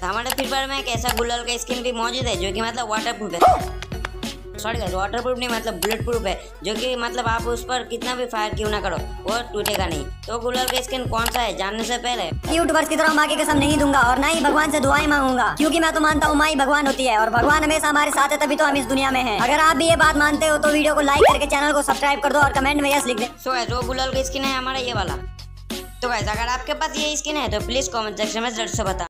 हमारे free fire में एक ऐसा गुलाल का स्किन भी मौजूद है जो कि मतलब वाटर प्रूफ है। सॉरी गाइस, वाटर प्रूफ नहीं मतलब बुलेट प्रूफ है, जो कि मतलब आप उस पर कितना भी फायर क्यों ना करो वो टूटेगा नहीं। तो गुलाल का स्किन कौन सा है जानने से पहले यूट्यूबर्स की तरह माँ की कसम नहीं दूंगा और ना ही भगवान से दुआएं मांगूंगा, क्योंकि मैं तो मानता हूँ माँ ही भगवान होती है और भगवान हमेशा हमारे साथ है, तभी तो हम इस दुनिया में हैं। अगर आप भी ये बात मानते हो तो वीडियो को लाइक करके चैनल को सब्सक्राइब कर दो और कमेंट में यस लिख दे। सो गाइस, वो गुलाल का स्किन है हमारा ये वाला। तो गाइस, अगर आपके पास ये स्किन है तो प्लीज कमेंट सेक्शन में जरूर से बता।